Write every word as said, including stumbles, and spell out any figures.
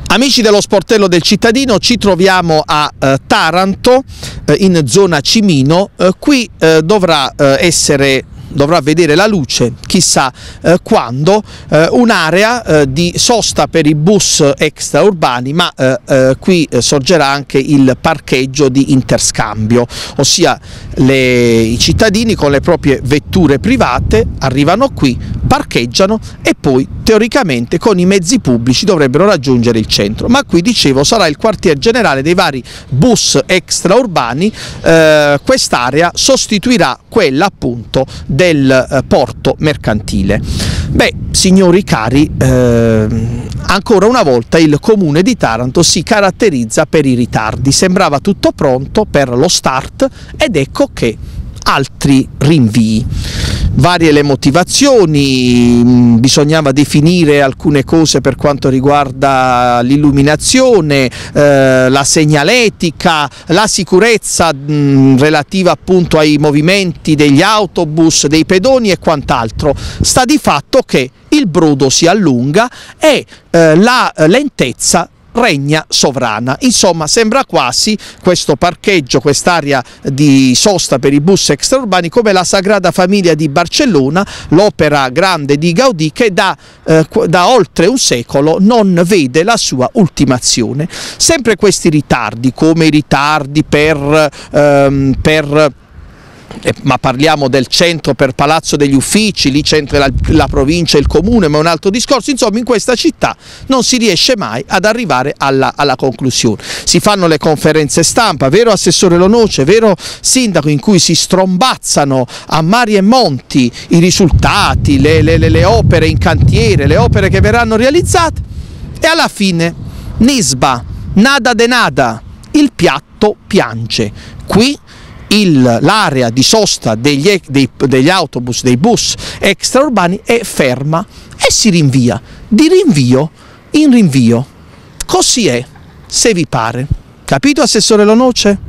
Amici dello Sportello del Cittadino, ci troviamo a eh, Taranto, eh, in zona Cimino. Eh, qui eh, dovrà eh, essere dovrà vedere la luce, chissà eh, quando, eh, un'area eh, di sosta per i bus extraurbani, ma eh, eh, qui eh, sorgerà anche il parcheggio di interscambio, ossia le, i cittadini con le proprie vetture private arrivano qui, parcheggiano e poi teoricamente con i mezzi pubblici dovrebbero raggiungere il centro. Ma qui, dicevo, sarà il quartier generale dei vari bus extraurbani. Eh, quest'area sostituirà quella appunto del eh, porto mercantile. Beh, signori cari, eh, ancora una volta il comune di Taranto si caratterizza per i ritardi. Sembrava tutto pronto per lo start ed ecco che altri rinvii. Varie le motivazioni, bisognava definire alcune cose per quanto riguarda l'illuminazione, eh, la segnaletica, la sicurezza mh, relativa appunto ai movimenti degli autobus, dei pedoni e quant'altro. Sta di fatto che il brodo si allunga e eh, la lentezza regna sovrana. Insomma, sembra quasi questo parcheggio, quest'area di sosta per i bus extraurbani, come la Sagrada Famiglia di Barcellona, l'opera grande di Gaudì, che da, eh, da oltre un secolo non vede la sua ultimazione. Sempre questi ritardi, come i ritardi per, ehm, per Eh, ma parliamo del centro per Palazzo degli Uffici, lì c'entra la, la provincia e il comune, ma è un altro discorso. Insomma, in questa città non si riesce mai ad arrivare alla, alla conclusione. Si fanno le conferenze stampa, vero Assessore Lo Noce, vero Sindaco, in cui si strombazzano a mari e monti i risultati, le, le, le, le opere in cantiere, le opere che verranno realizzate, e alla fine nisba, nada de nada, il piatto piange. Qui l'area di sosta degli, dei, degli autobus, dei bus extraurbani è ferma e si rinvia di rinvio in rinvio. Così è, se vi pare. Capito, Assessore Lo Noce?